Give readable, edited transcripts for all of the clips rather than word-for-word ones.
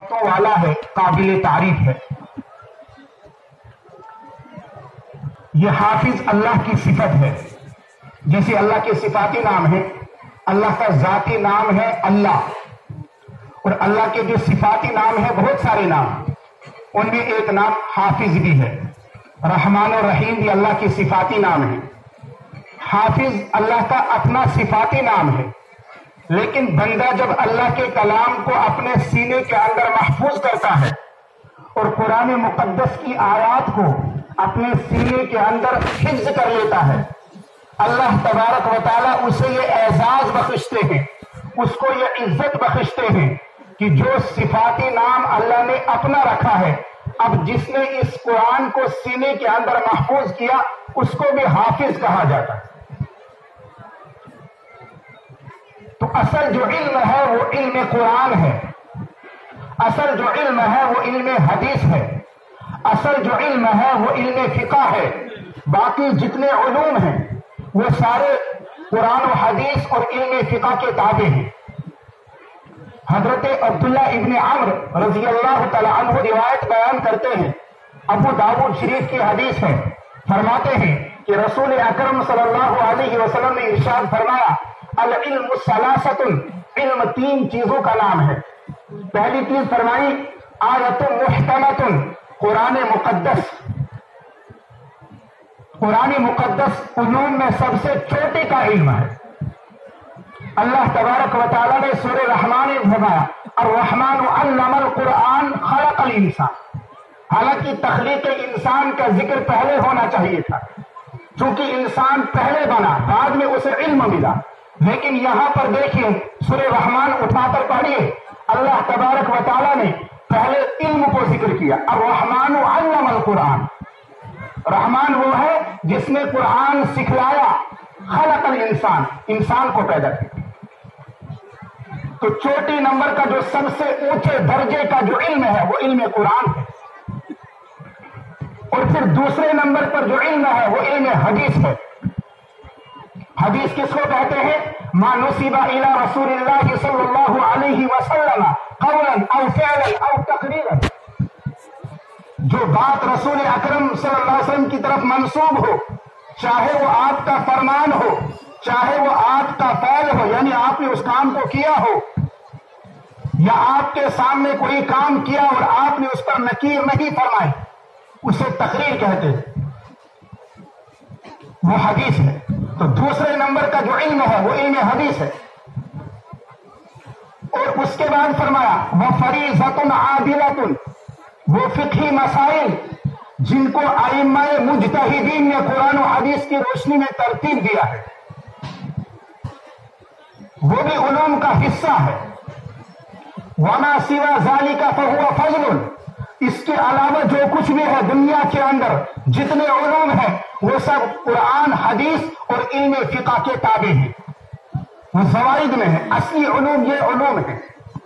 تو والا ہے، قابل تعریف ہے۔ یہ حافظ اللہ کی صفت ہے، جیسے اللہ کے صفاتی نام ہے، اللہ کا ذاتی نام ہے اللہ، اور اللہ کے جو صفاتی نام ہے بہت سارے نام، ان میں ایک نام حافظ بھی ہے۔ رحمان اور رحیم بھی اللہ کے صفاتی نام ہے۔ حافظ اللہ کا اپنا صفاتی نام ہے، لیکن بندہ جب اللہ کے کلام کو اپنے سینے کے اندر محفوظ کرتا ہے اور قرآن مقدس کی آیات کو اپنے سینے کے اندر حفظ کر لیتا ہے، اللہ تبارک و تعالیٰ اسے یہ اعزاز بخشتے ہیں، اس کو یہ عزت بخشتے ہیں کہ جو صفاتی نام اللہ نے اپنا رکھا ہے، اب جس نے اس قرآن کو سینے کے اندر محفوظ کیا اس کو بھی حافظ کہا جاتا ہے۔ تو اصل جو علم ہے وہ علم قرآن ہے، اصل جو علم ہے وہ علم حدیث ہے، اصل جو علم ہے وہ علم فقہ ہے۔ باقی جتنے علوم ہیں وہ سارے قرآن و حدیث اور علم فقہ کے تابع ہیں۔ حضرت عبداللہ ابن عمرو رضی اللہ تعالی عنہ روایت بیان کرتے ہیں، ابو داؤد شریف کی حدیث ہے، فرماتے ہیں کہ رسول اکرم صلی اللہ علیہ وسلم نے ارشاد فرمایا، العلم ثلاثۃ، علم تین چیزوں کا نام ہے۔ پہلی چیز فرمائی آیت محکمۃ، قرآن مقدس۔ قرآن مقدس علوم میں سب سے چھوٹے کا علم ہے۔ اللہ تبارک و تعالیٰ نے سورہ رحمان میں فرمایا، الرحمن علم القرآن خلق الانسان۔ حالانکہ تخلیق انسان کا ذکر پہلے ہونا چاہیے تھا، چونکہ انسان پہلے بنا، بعد میں اسے علم ملا، لیکن یہاں پر دیکھیے سورہ رحمان اٹھا کر پڑھیے، اللہ تبارک و تعالیٰ نے پہلے علم کو ذکر کیا، الرحمن علم القرآن۔ رحمان وہ ہے جس نے قرآن سکھلایا، خلق الانسان، انسان کو پیدا کیا۔ تو چوٹی نمبر کا جو سب سے اونچے درجے کا جو علم ہے وہ علم قرآن ہے، اور پھر دوسرے نمبر پر جو علم ہے وہ علم حدیث ہے۔ حدیث کس کو کہتے ہیں؟ ما نسب الی رسول اللہ صلی اللہ علیہ وسلم قولا او فعلا او تقریرا، جو بات رسول اکرم صلی اللہ علیہ وسلم کی طرف منسوب ہو، چاہے وہ آپ کا فرمان ہو، چاہے وہ آپ کا فعل ہو، یعنی آپ نے اس کام کو کیا ہو، یا آپ کے سامنے کوئی کام کیا اور آپ نے اس پر نکیر نہیں فرمائی، اسے تقریر کہتے ہیں، وہ حدیث ہے۔ تو دوسرے نمبر کا جو علم ہے وہ علم حدیث ہے، اور اس کے بعد فرمایا وَفَرِيضَةٌ عَادِلَةٌ، وہ فقہی مسائل جن کو ائمہ مجتہدین نے قرآن و حدیث کی روشنی میں ترتیب دیا ہے، وہ بھی علوم کا حصہ ہے۔ وَمَا سِوَى ذَلِكَ فَهُوَ فَضْلٌ، اس کے علاوہ جو کچھ بھی ہے دنیا کے اندر جتنے علوم ہیں وہ سب قرآن حدیث اور علم فقہ کے تابع ہیں، وہ زوائد میں ہیں، اصلی علوم یہ علوم ہیں۔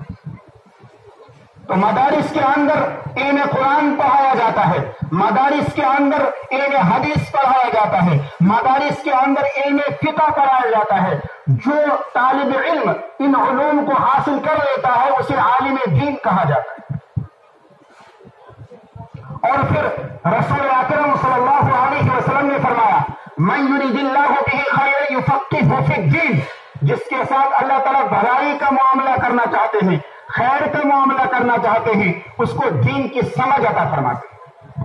تو مدارس کے اندر علم قرآن پڑھایا جاتا ہے، مدارس کے اندر علم حدیث پڑھایا جاتا ہے، مدارس کے اندر علم فقہ پڑھایا جاتا ہے۔ جو طالب علم ان علوم کو حاصل کر لیتا ہے اسے عالم دین کہا جاتا ہے۔ اور پھر رسول اکرم صلی اللہ علیہ وسلم نے فرمایا، من یرید اللہ بہ خیرا یفقہہ فی الدین، جس کے ساتھ اللہ تعالیٰ بھلائی کا معاملہ کرنا چاہتے ہیں، خیر کا معاملہ کرنا چاہتے ہیں، اس کو دین کی سمجھ عطا فرماتے ہیں۔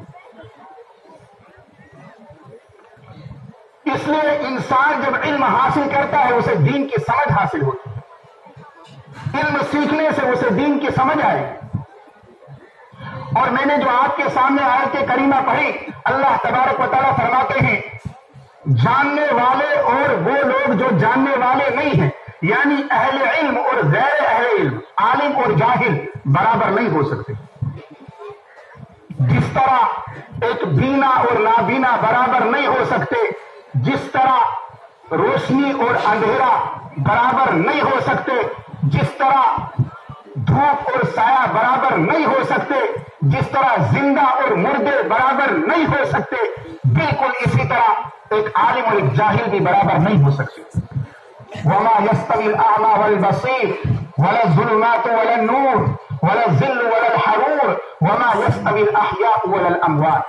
اس لیے انسان جب علم حاصل کرتا ہے اسے دین کی سمجھ حاصل ہوتی ہے، علم سیکھنے سے اسے دین کی سمجھ آئے۔ اور میں نے جو آپ کے سامنے آیت کریمہ پڑھی، اللہ تبارک و تعالیٰ فرماتے ہیں جاننے والے اور وہ لوگ جو جاننے والے نہیں ہیں، یعنی اہل علم اور غیر اہل علم، عالم اور جاہل برابر نہیں ہو سکتے۔ جس طرح ایک بینا اور نابینا برابر نہیں ہو سکتے، جس طرح روشنی اور اندھیرا برابر نہیں ہو سکتے، جس طرح دھوپ اور سایہ برابر نہیں ہو سکتے، جس طرح زندہ اور مردے برابر نہیں ہو سکتے، بالکل اسی طرح ایک عالم اور ایک جاہل بھی برابر نہیں ہو سکتے۔ وَمَا يَسْتَوِي الْأَعْمَى وَالْبَصِيرُ وَلَا الظُّلُمَاتُ وَلَا النُّورُ وَلَا الظِّلُّ وَلَا وما يستوي الاحياء ولا الاموات.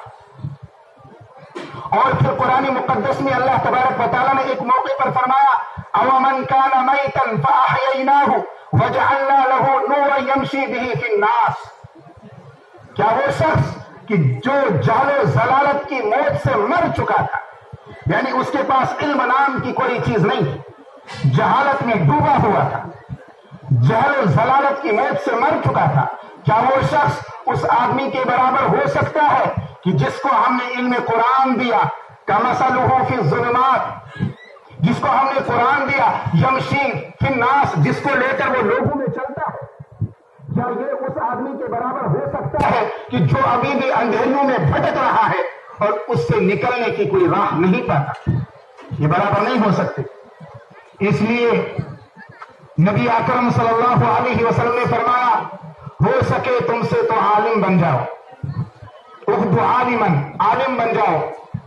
اور پھر قرآن مقدس میں اللہ تبارک و تعالیٰ نے ایک موقع پر فرمایا اومن کان میتا فاحییناہ وجعلنا له نورا یمشی بہ فی الناس. کیا وہ شخص کہ جو جہل و ضلالت کی موت سے مر چکا تھا، یعنی اس کے پاس علم نام کی کوئی چیز نہیں تھی، جہالت میں ڈوبا ہوا تھا، جہل و ضلالت کی موت سے مر چکا تھا، کیا وہ شخص اس آدمی کے برابر ہو سکتا ہے کہ جس کو ہم نے علم قرآن دیا کمثلہ فی الظلمات، جس کو ہم نے قرآن دیا یمشی فی الناس، جس کو لے کر وہ لوگوں میں چلتا ہے، کیا یہ اس آدمی کے برابر ہو سکتا ہے کہ جو ابھی بھی اندھیریوں میں بھٹک رہا ہے اور اس سے نکلنے کی کوئی راہ نہیں پاتا؟ یہ برابر نہیں ہو سکتے. اس لیے نبی اکرم صلی اللہ علیہ وسلم نے فرمایا ہو سکے تم سے تو عالم بن جاؤ، اغدو عالما، عالم بن جاؤ.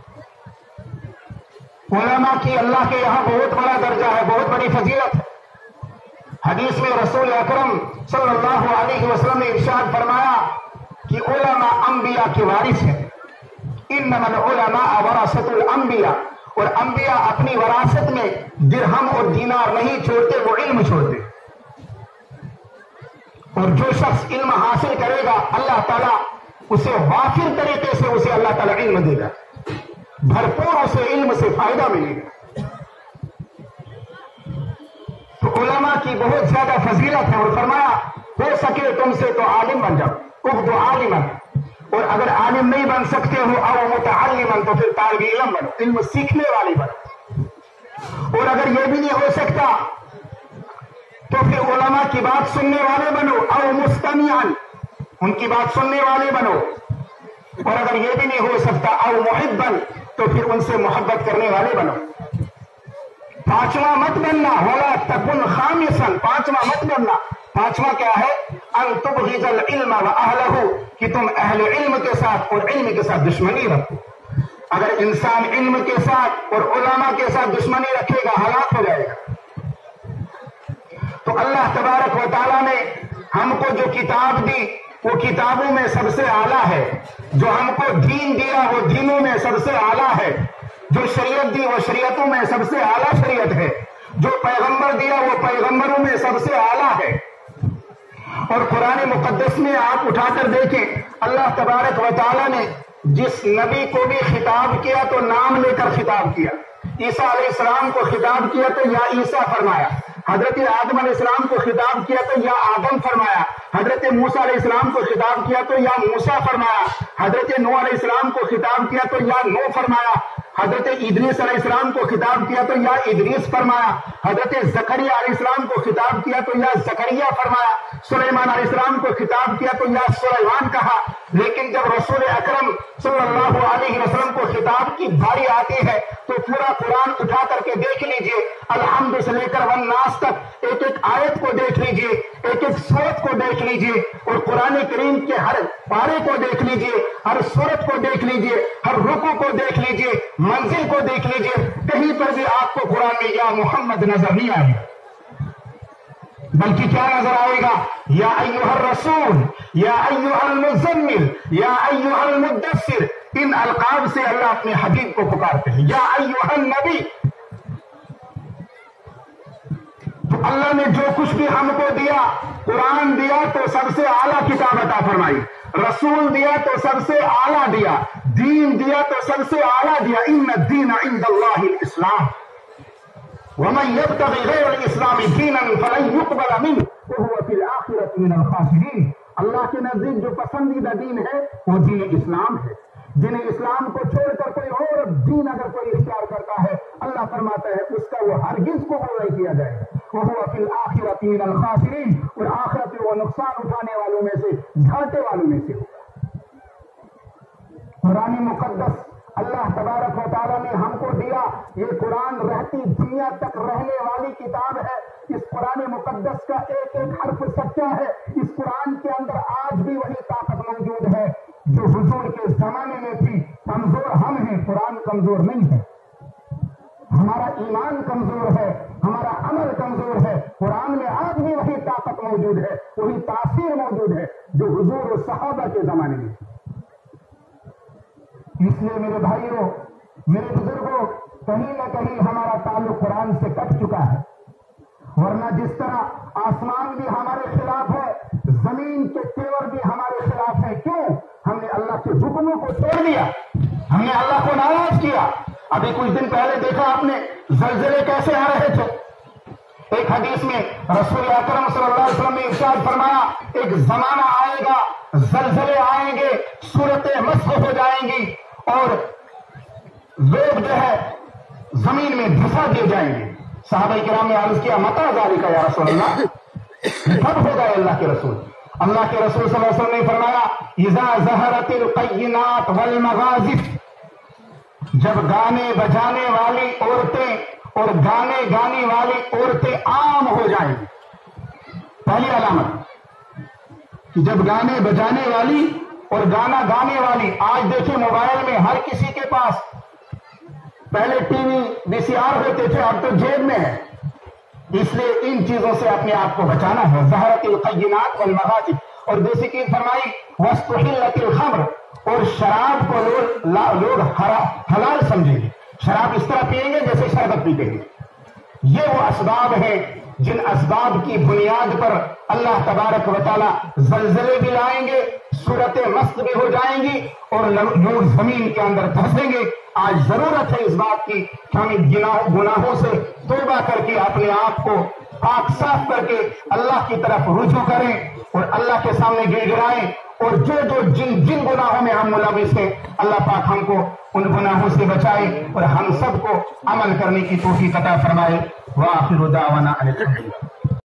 علماء کی اللہ کے یہاں بہت بڑا درجہ ہے، بہت بڑی فضیلت ہے. حدیث میں رسول اکرم صلی اللہ علیہ وسلم نے ارشاد فرمایا کہ علماء انبیاء کے وارث ہیں. انما العلماء ورثۃ الانبیاء، اور انبیاء اپنی وراثت میں درہم اور دینار نہیں چھوڑتے، وہ علم چھوڑتے. اور جو شخص علم حاصل کرے گا اللہ تعالیٰ اسے وافر طریقے سے اسے اللہ تعالیٰ علم دے گا، بھرپور اسے علم سے فائدہ ملے گا. تو علماء کی بہت زیادہ فضیلت ہے، اور فرمایا ہو سکے تم سے تو عالم بن جاؤ، اغدو عالما، اور اگر عالم نہیں بن سکتے ہو او متعلما تو پھر طالب علم بنو، علم سیکھنے والی بنو. اور اگر یہ بھی نہیں ہو سکتا تو پھر علماء کی بات سننے والے بنو، او مستمعا، ان کی بات سننے والے بنو. اور اگر یہ بھی نہیں ہو سکتا او محبا، تو پھر ان سے محبت کرنے والے بنو. پانچواں مت بننا، ولا تکن خامسا، پانچواں مت بننا. پانچواں کیا ہے؟ ان تبغض العلم واہلہ، کہ تم اہل علم کے ساتھ اور علم کے ساتھ دشمنی رکھو. اگر انسان علم کے ساتھ اور علماء کے ساتھ دشمنی رکھے گا ہلاک ہو جائے گا. تو اللہ تبارک و تعالیٰ نے ہم کو جو کتاب دی وہ کتابوں میں سب سے اعلیٰ ہے، جو ہم کو دین دیا وہ دینوں میں سب سے اعلیٰ ہے، جو شریعت دی وہ شریعتوں میں سب سے اعلیٰ شریعت ہے، جو پیغمبر دیا وہ پیغمبروں میں سب سے اعلیٰ ہے. اور قرآن مقدس میں آپ اٹھا کر دیکھیں اللہ تبارک و تعالیٰ نے جس نبی کو بھی خطاب کیا تو نام لے کر خطاب کیا. عیسیٰ علیہ السلام کو خطاب کیا تو یا عیسیٰ فرمایا، حضرت آدم علیہ السلام کو خطاب کیا تو یا آدم فرمایا، حضرت موسیٰ علیہ السلام کو خطاب کیا تو یا موسیٰ فرمایا، حضرت نوح علیہ السلام کو خطاب کیا تو یا نوح فرمایا، حضرت ادریس علیہ السلام کو خطاب کیا تو یا ادریس فرمایا، حضرت زکریا علیہ السلام کو خطاب کیا تو یا زکریا فرمایا، سلیمان علیہ السلام کو خطاب کیا تو یا سلیمان کہا. لیکن جب رسول اکرم صلی اللہ علیہ وسلم کو خطاب کی باری آتی ہے تو پورا قرآن اٹھا کر کے دیکھ لیجئے، الحمد سے لے کر والناس تک ایک ایک آیت کو دیکھ لیجئے، ایک ایک سورت کو دیکھ لیجئے، اور قرآن کریم کے ہر پارے کو دیکھ لیجئے، ہر سورت کو دیکھ لیجئے، ہر رکوع کو دیکھ لیجئے، منزل کو دیکھ لیجئے، کہیں پر بھی آپ کو قرآن میں یا محمد نظر نہیں آئے گا، بلکہ کیا نظر آئے گا؟ یا ایھا الرسول، یا ایھا المزمل، یا ایھا المدثر. ان القاب سے اللہ اپنے حبیب کو پکارتے ہیں، یا ایھا النبی. تو اللہ نے جو کچھ بھی ہم کو دیا، قرآن دیا تو سب سے اعلیٰ کتاب عطا فرمائی، رسول دیا تو سب سے اعلیٰ دیا، دین دیا تو سب سے اعلیٰ دیا. ان الدین عند اللہ الاسلام ومن يبتغي غير الاسلام دينا فلن يقبل منه وهو في الاخره من الخاسرين. اللہ کے نزدیک جو پسندیدہ دین ہے وہ دین اسلام ہے. دین اسلام کو چھوڑ کر کوئی اور دین اگر کوئی اختیار کرتا ہے اللہ فرماتا ہے اس کا وہ ہرگز قبول نہیں کیا جائے گا. وهو في الاخره من الخاسرين، اور آخرت میں وہ نقصان اٹھانے والوں میں سے، گھاٹے والوں میں سے ہوگا. قرآن مقدس اللہ تبارک و تعالیٰ نے ہم کو دیا، یہ قرآن رہتی دنیا تک رہنے والی کتاب ہے. اس قرآن مقدس کا ایک ایک حرف سچا ہے. اس قرآن کے اندر آج بھی وہی طاقت موجود ہے جو حضور کے زمانے میں تھی. کمزور ہم ہیں، قرآن کمزور نہیں ہے. ہمارا ایمان کمزور ہے، ہمارا عمل کمزور ہے، قرآن میں آج بھی وہی طاقت موجود ہے، وہی تاثیر موجود ہے جو حضور و صحابہ کے زمانے میں تھی۔ اس لیے میرے بھائیوں، میرے بزرگوں، کہیں نہ کہیں ہمارا تعلق قرآن سے کٹ چکا ہے، ورنہ جس طرح آسمان بھی ہمارے خلاف ہے، زمین کے تیور بھی ہمارے خلاف ہے۔ کیوں؟ ہم نے اللہ کے حکموں کو توڑ دیا، ہم نے اللہ کو ناراض کیا۔ ابھی کچھ دن پہلے دیکھا آپ نے زلزلے کیسے آ رہے تھے۔ ایک حدیث میں رسول اکرم صلی اللہ علیہ وسلم نے ارشاد فرمایا، ایک زمانہ آئے گا، زلزلے آئیں گے، صورتیں مسخ ہو جائیں گی اور لوگ جو ہے زمین میں دھسا دیے جائیں گے۔ صحابہ کرام نے عرض کیا، متی ذالک یا رسول اللہ، کب ہوگا اللہ کے رسول؟ اللہ کے رسول صلی اللہ علیہ وسلم نے فرمایا، اذا ظہرت القینات والمغازف، جب گانے بجانے والی عورتیں اور گانے گانے والی عورتیں عام ہو جائیں گی۔ پہلی علامت کہ جب گانے بجانے والی اور گانا گانے والی، آج دیکھیں موبائل میں ہر کسی کے پاس، پہلے ٹی وی وی سی آر ہوتے تھے، اب تو جیب میں ہے۔ اس لیے ان چیزوں سے اپنے آپ کو بچانا ہے۔ ظہرت القینات والمغازف، اور دوسری چیز فرمائی واستحلت الخمر، اور شراب کو لوگ حلال سمجھیں گے، شراب اس طرح پیئیں گے جیسے شربت پیتے ہیں۔ یہ وہ اسباب ہیں جن اسباب کی بنیاد پر اللہ تبارک و تعالیٰ زلزلے بھی لائیں گے، صورتیں مست بھی ہو جائیں گی اور لوگ زمین کے اندر دھسیں گے۔ آج ضرورت ہے اس بات کی کہ ہم گناہوں سے توبہ کر کے اپنے آپ کو پاک صاف کر کے اللہ کی طرف رجوع کریں اور اللہ کے سامنے گر گرائیں، اور جن گناہوں میں ہم ملوث ہیں، اللہ پاک ہم کو ان گناہوں سے بچائے اور ہم سب کو عمل کرنے کی توفیق عطا فرمائے۔ وآخر دعوانا ان الحمد للہ۔